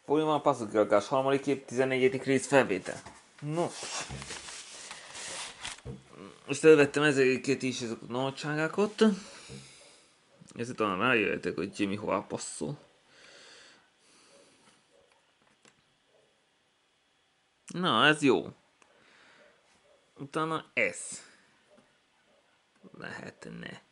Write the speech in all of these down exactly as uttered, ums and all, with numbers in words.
Folyamán passzolgálgás, harmadik év, tizennegyedik rész felvétel. Nos. Most elvettem ezeket is, ezek a nagyságákat. Ezért talán rájöhetek, hogy Jimmy hová passzol. Na, ez jó. Utána ez. Lehetne.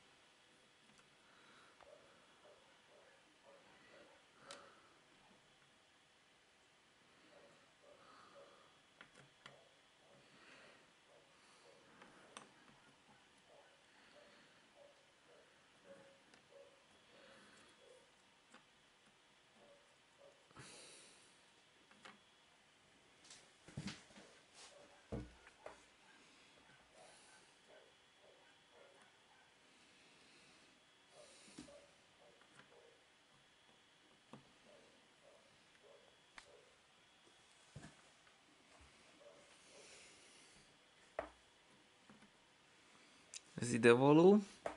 Ez ide való.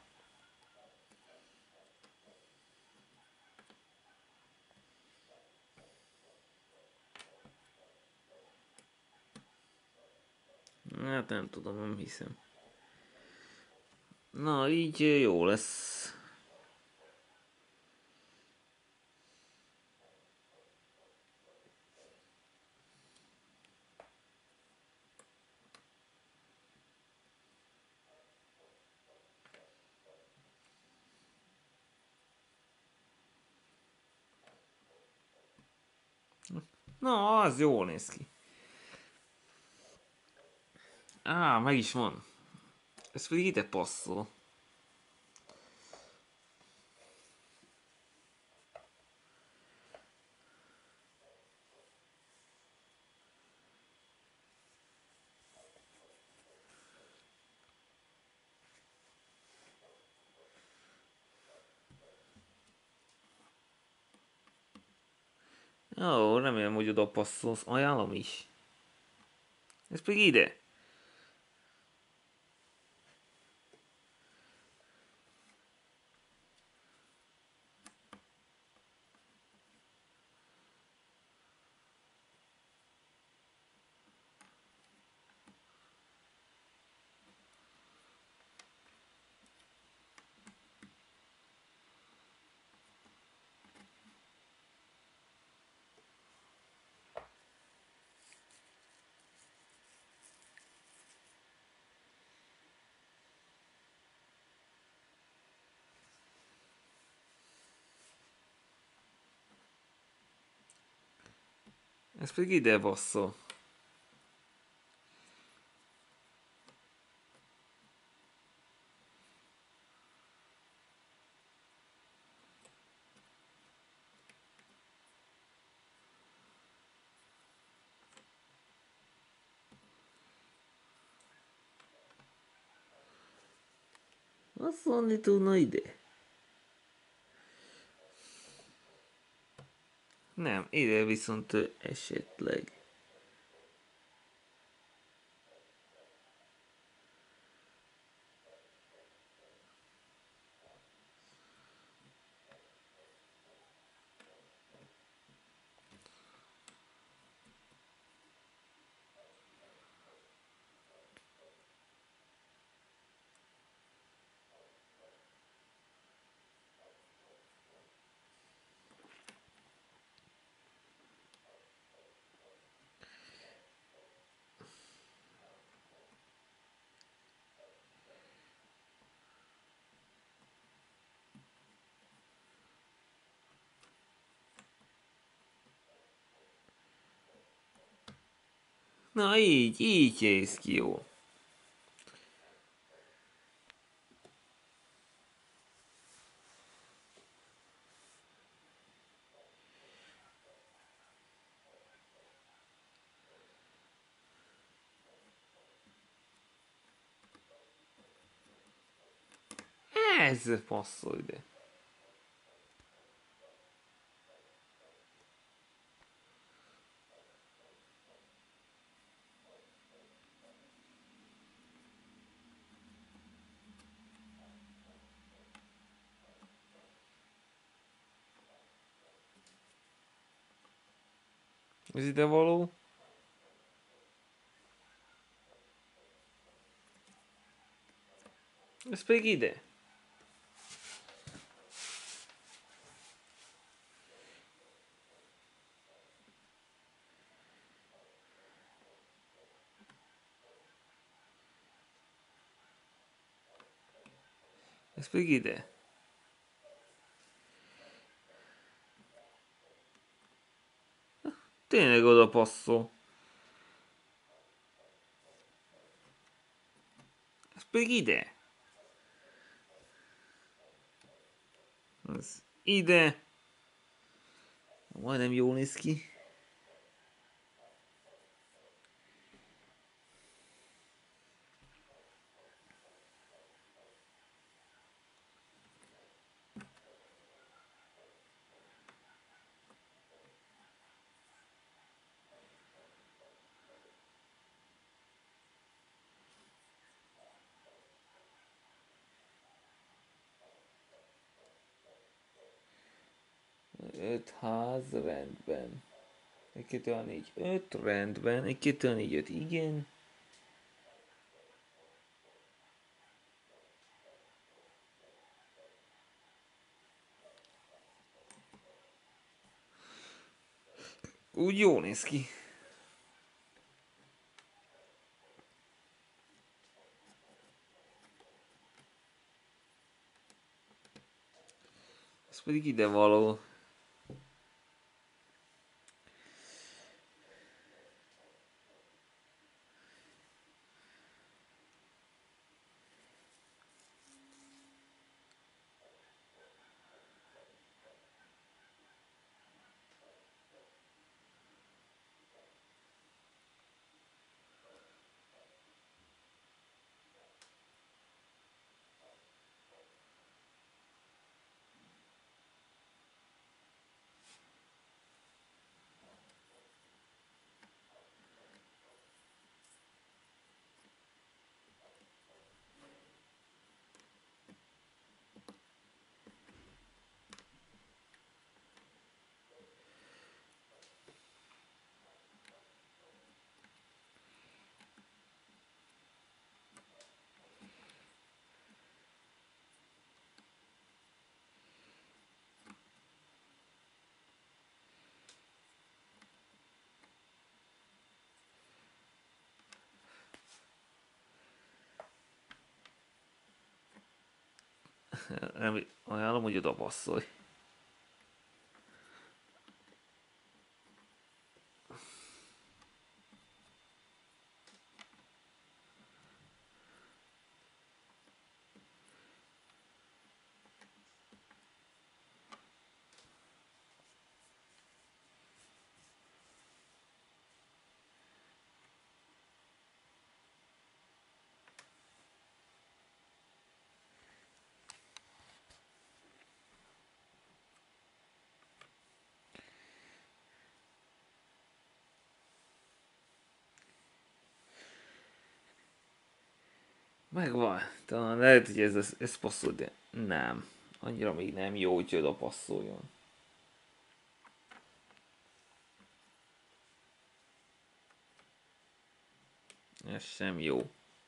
Hát nem tudom, nem hiszem. Na, így jó lesz. Na, az jól néz ki. Á, meg is van. Ez pedig ide passzol. Jó, remélem, hogy oda passzolsz. Ajánlom is. Ez pedig ide. Ez pedig ide passzol. Passzolni tudna ide. Nem, ide viszont esetleg. Na így, így néz ki jó. Ez passzol ide. Ez ide való. Ez pedig ide. Ez pedig ide. Tényleg oda passzol. Ez pedig ide. Ez ide. Majdnem jól néz ki. Öt ház, rendben. Egy, kettő, három, négy, öt, rendben. Egy, kettő, három, négy, öt, igen. Úgy jól néz ki. Ez pedig ide való. Nem, ajánlom, hogy oda passzolj. Megvan. Talán lehet, hogy ez, ez, ez passzol, de nem. Annyira még nem jó, hogy oda passzoljon. Ez sem jó.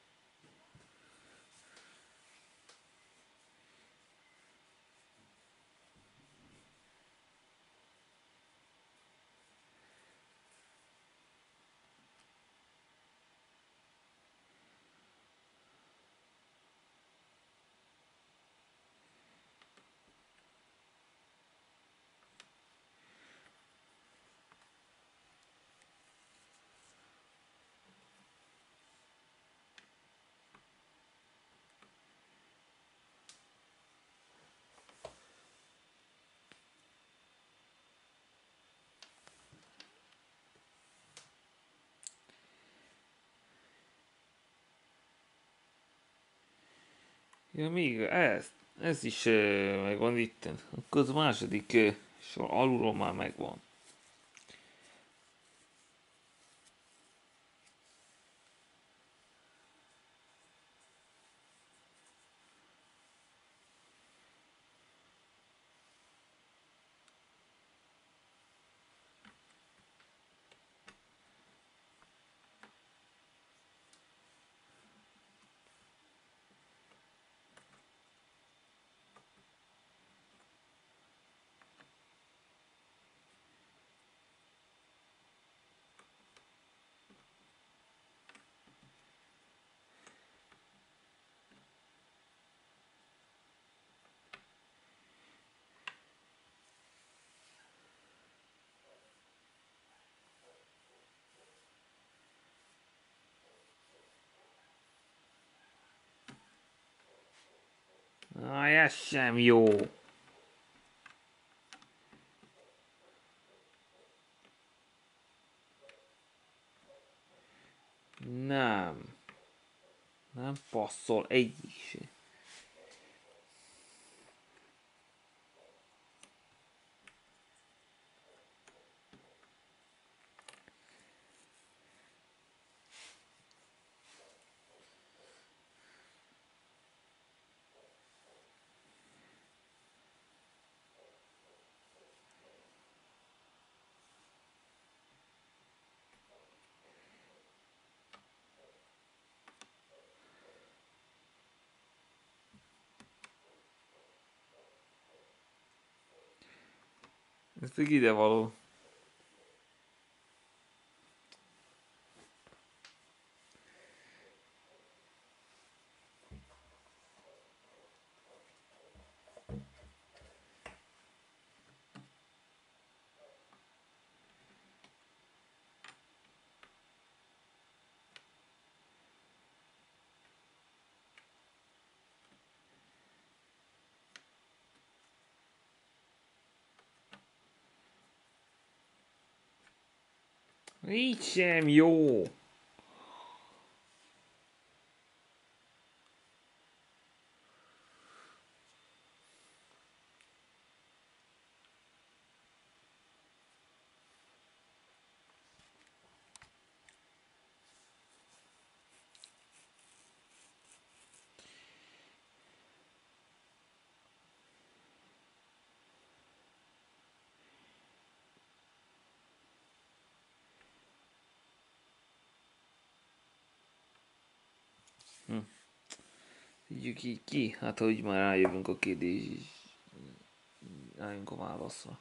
Ja, még ez, ez is uh, megvan itten. Akkor az második uh, sor alulról már megvan. Aj, ez sem jó. Nem. Nem passzol egyik se. Ez pedig ide való. Így sem jó. Hm. Tudjuk így ki? Hát hogy már rájövünk a kérdés is. Rájövünk a válaszra.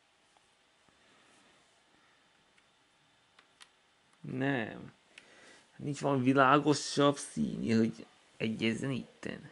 Nem. Nincs valami világosabb színi, hogy egyezzen itten.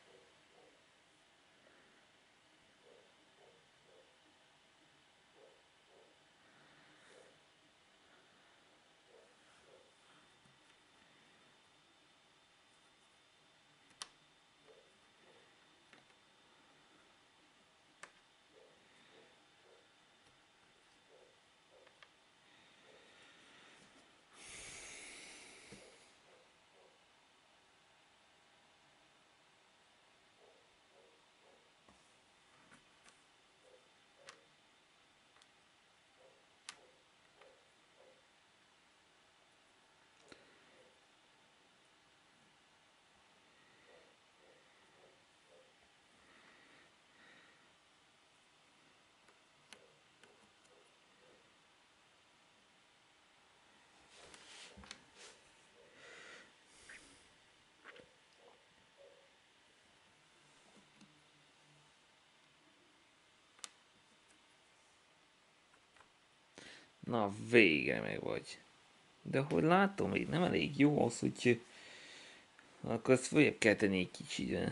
Na, végre meg vagy. De hogy látom, még nem elég jó az, hogy akkor ezt följebb kell tenni egy kicsit.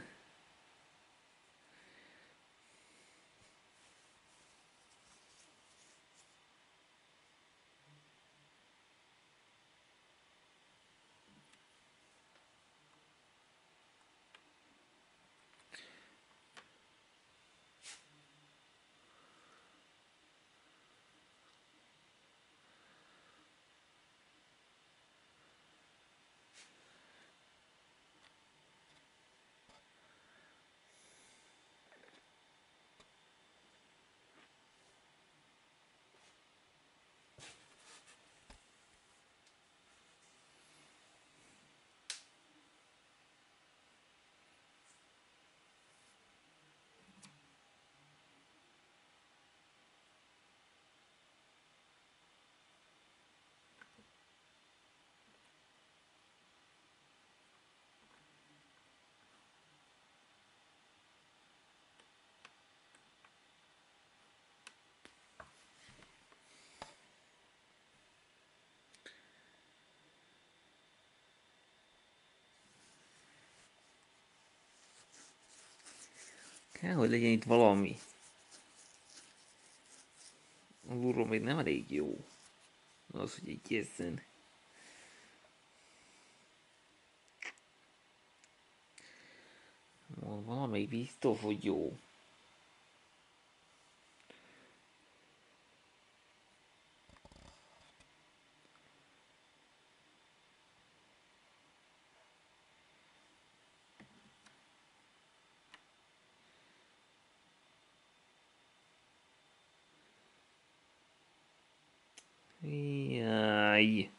Kell, hogy legyen itt valami. Alulról még nem elég jó. Az, hogy egyezzen. Valami biztos, hogy jó. Jaj.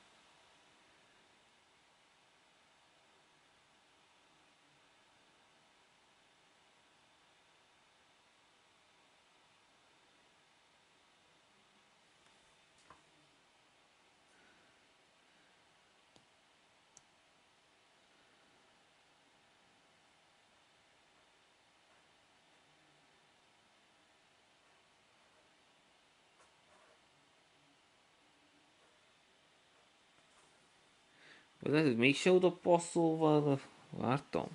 Az lehet, hogy mégse oda passzolva, vártam.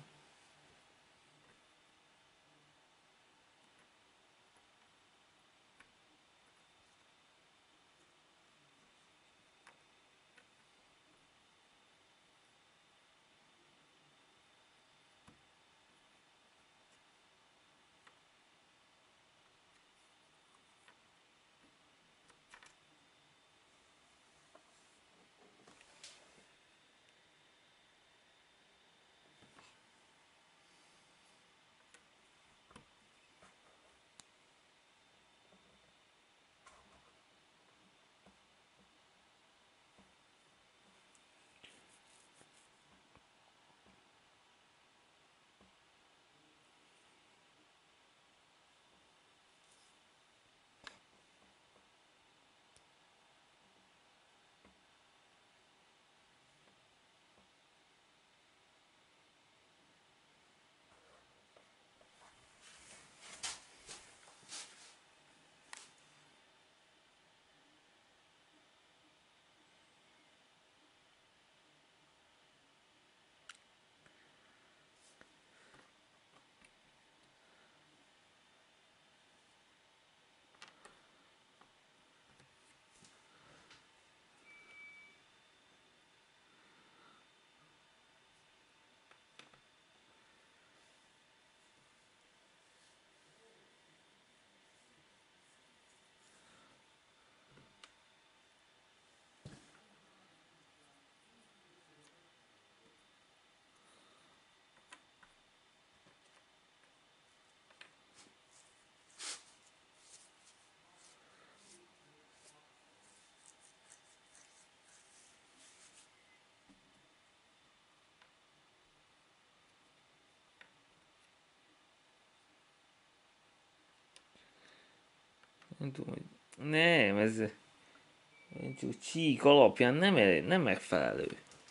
Nem tudom, hogy... Nem, ez... Csak csík alapján nem, nem megfelelő.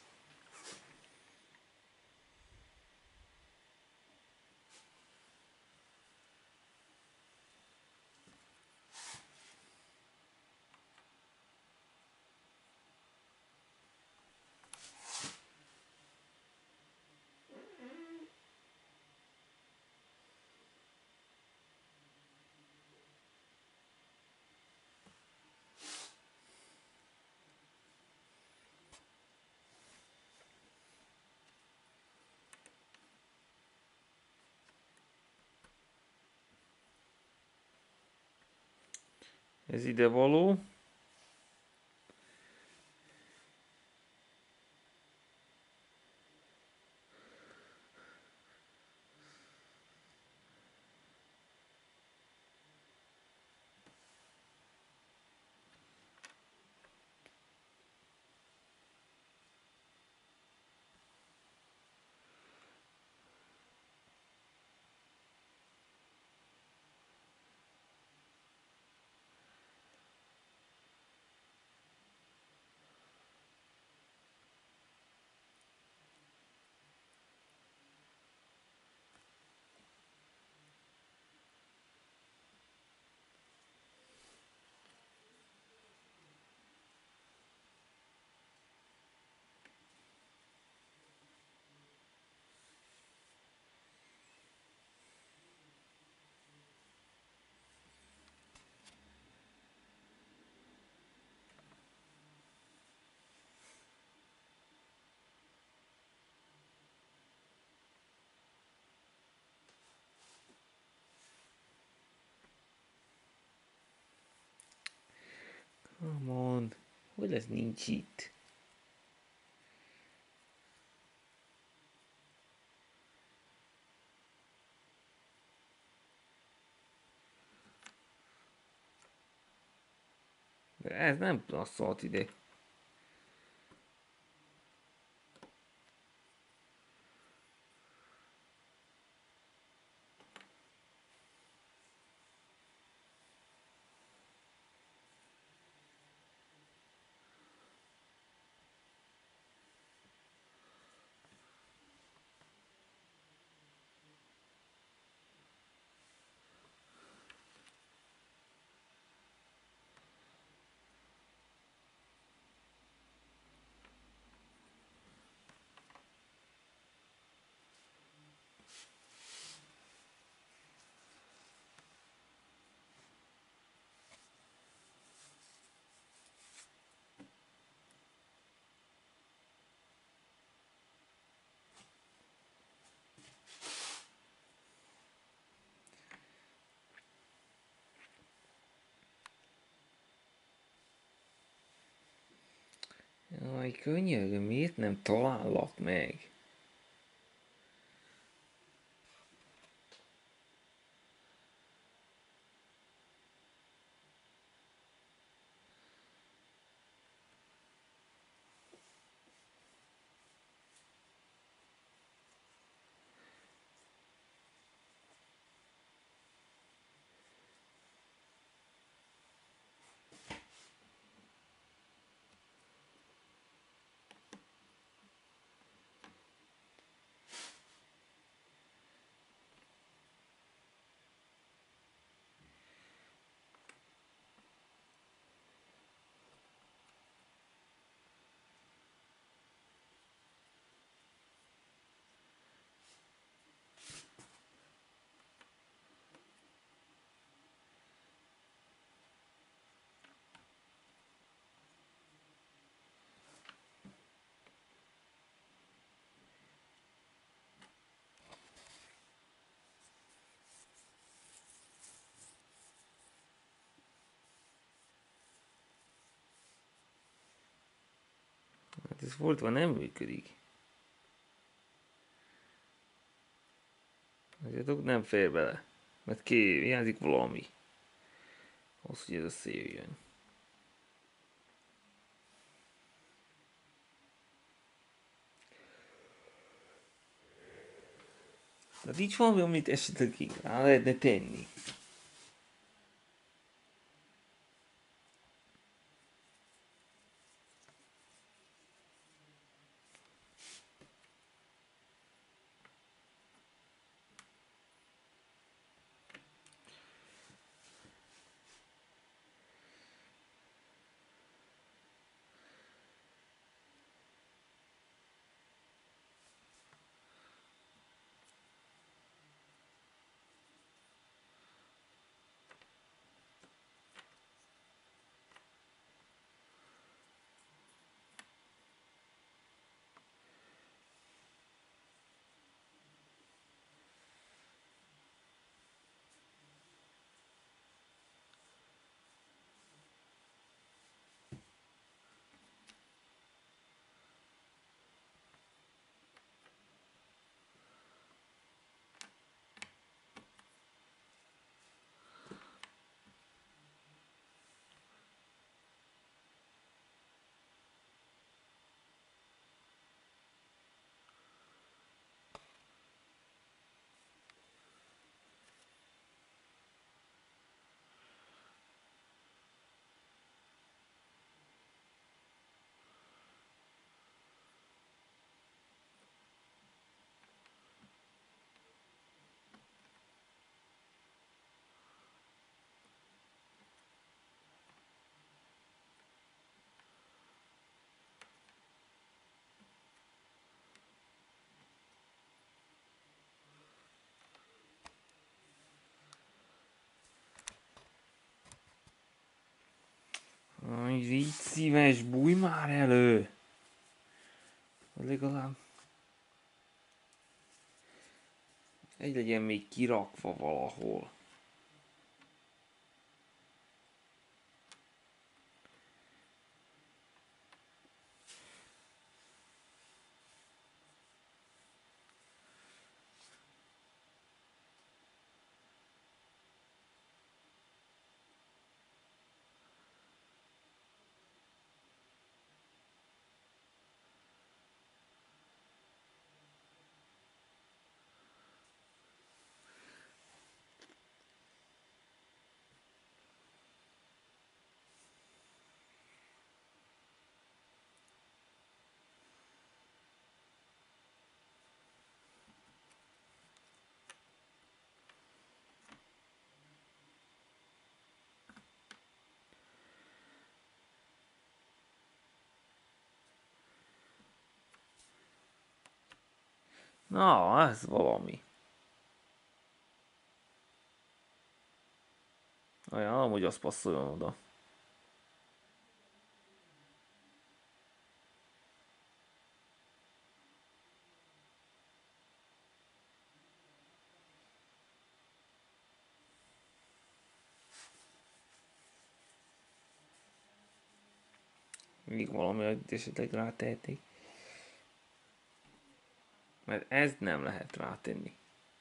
Ez ide való. Come on. Hogy ez nincs itt? De ez nem passzolt ide. Jaj, könyörgöm, miért nem talállak meg? Hát ez fordítva nem működik. Azért nem fér bele. Mert ki, hiányzik valami. Az, hogy ez összejöjjön. Hát így van, amit esetleg rá lehetne tenni. Légy szíves, bújj már elő! Legalább egy legyen még kirakva valahol. Na, ez valami. Ajánlom, hogy az passzoljon oda. Még valami, hogy esetleg rátehetnék. Mert ez nem lehet rátenni.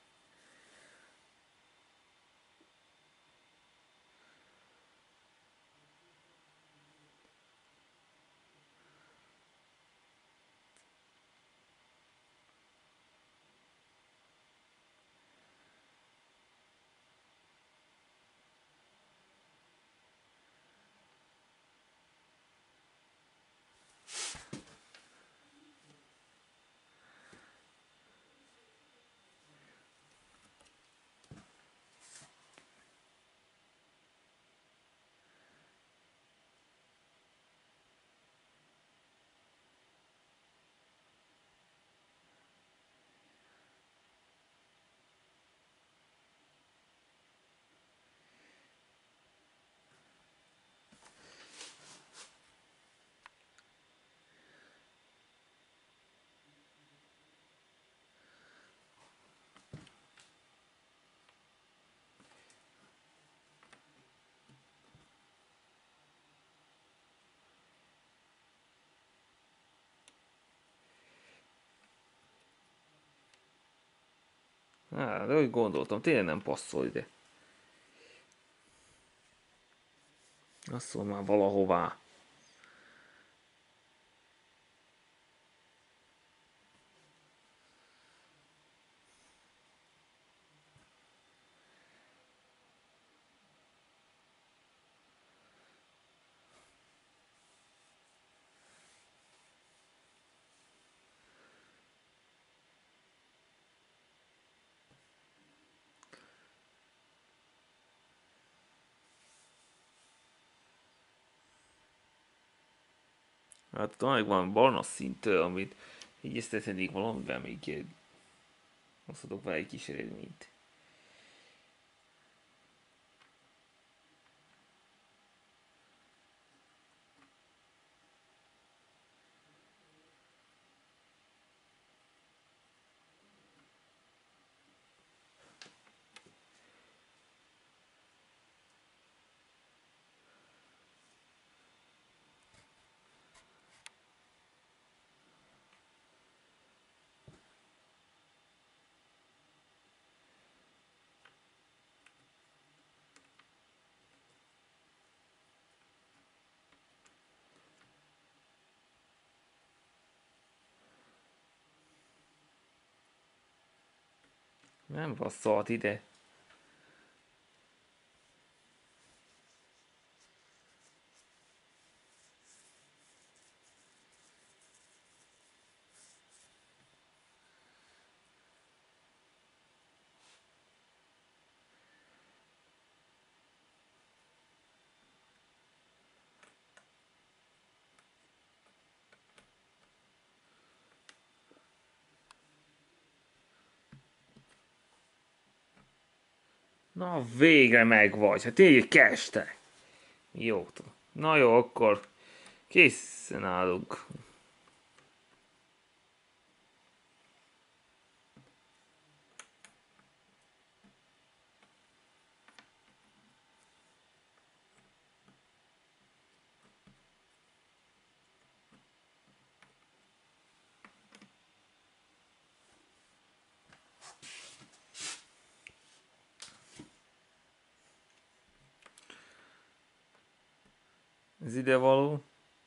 Á, de úgy gondoltam, tényleg nem passzol ide. Passzol már valahová. Hát talán van barna szintől, amit egyeztetnék valamivel még hozhatok vele egy kis eredményt. Nem passzolt ide. Na végre meg vagy, hát tényleg keste. Jó, na jó, akkor Készen állunk. Ez ide való.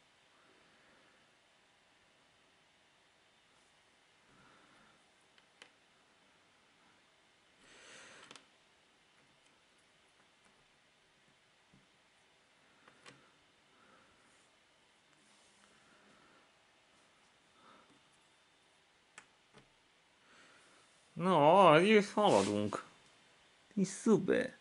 Na, így haladunk. És szuper.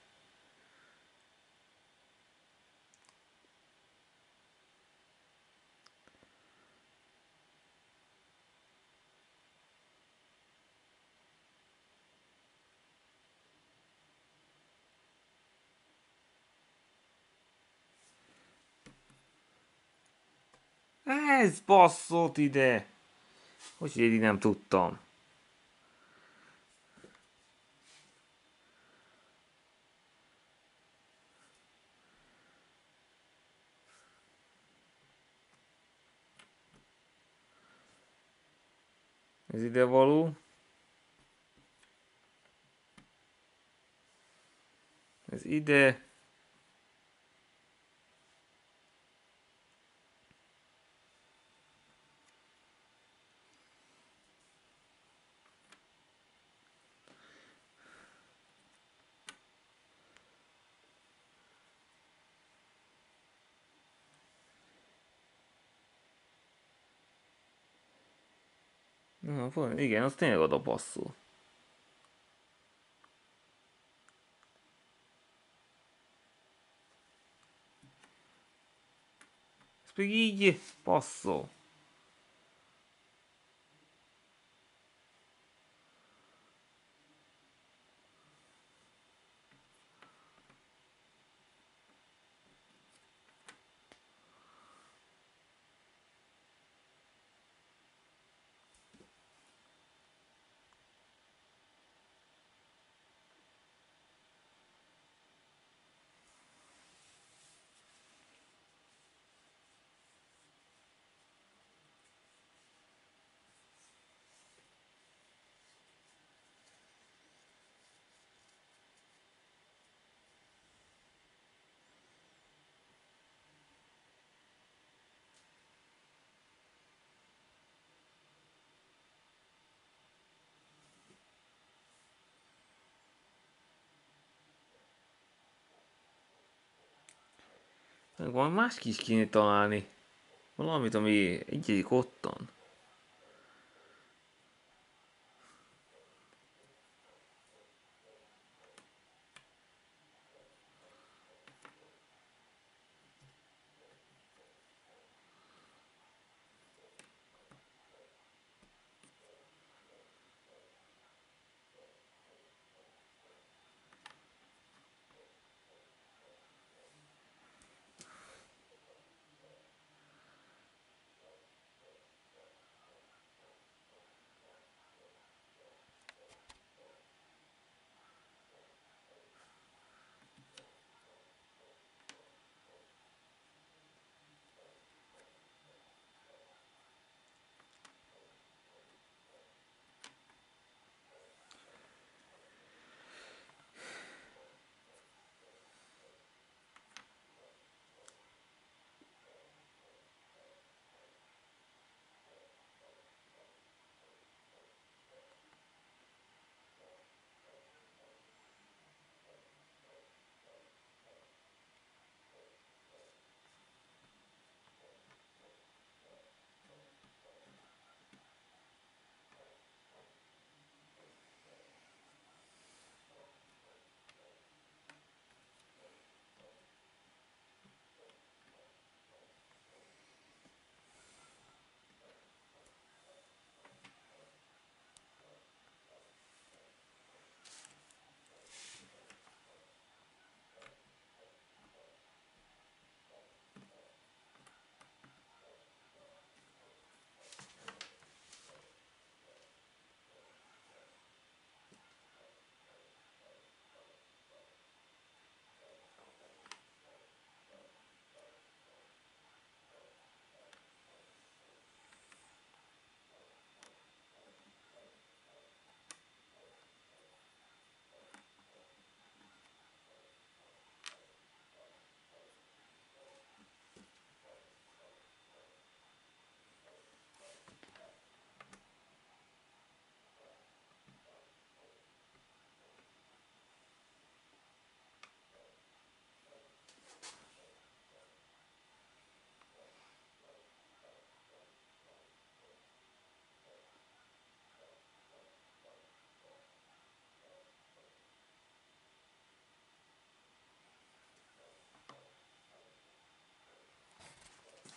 Ez basszott ide. Hogy én így nem tudtam. Ez ide való. Ez ide. Na, igen, az tényleg oda passzol. Ez pedig így passzol. Valami más is kéne találni. Valamit, ami egyedik ottan.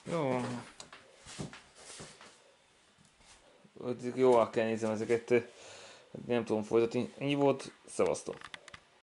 Jó. Jól kell nézem ezeket. Nem tudom folytatni. Ennyi volt. Szevasztok.